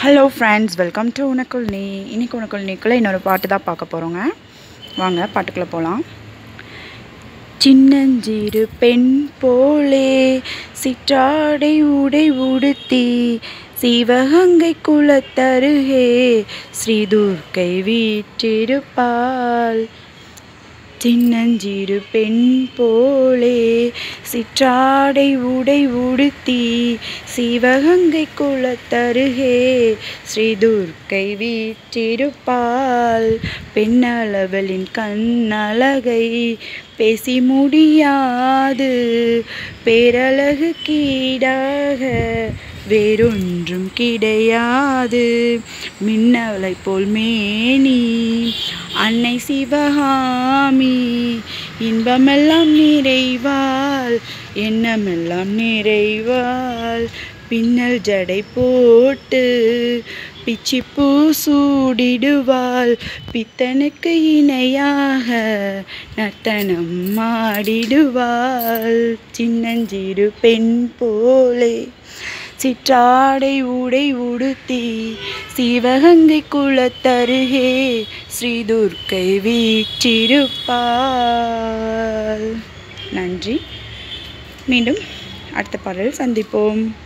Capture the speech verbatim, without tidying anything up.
Hello friends, welcome to உனக்குள் நீ. இன்றைக்கி உனக்குள் நீக்குள்ளே இன்னொரு பாட்டு தான் பார்க்க போகிறோங்க. வாங்க பாட்டுக்குள்ளே போகலாம். சின்னஞ்சிறு பெண் போலே சிற்றாடை உடை உடுத்தி சிவகங்கை குலத்தருகே ஸ்ரீதுர்க்கை வீற்றிருப்பாள். சின்னஞ்சிறு பெண் போலே சிற்றாடை உடை உடுத்தி சிவகங்கை குலத்தருகே ஸ்ரீதுர்க்கை வீற்றிருப்பாள். பெண்ணளவளின் கண்ணழகை பேசி முடியாது, பேரழகு கீடாக வேறொன்றும் கிடையாது. மின்னலை போல் மேனி அன்னை சிவகாமி, இன்பமெல்லாம் நிறைவாள், எண்ணமெல்லாம் நிறைவாள். பின்னல் ஜடை போட்டு பிச்சிப்பூ சூடிடுவாள், பித்தனுக்கு இணையாக நர்த்தனம் ஆடிடுவாள். சின்னஞ்சிறு பெண் போலே சிற்றாடை உடை உடுத்தி சிவகங்கை குலத்தருகே ஸ்ரீதுர்க்கை வீற்றிருப்பாள். நன்றி. மீண்டும் அடுத்த பாடலில் சந்திப்போம்.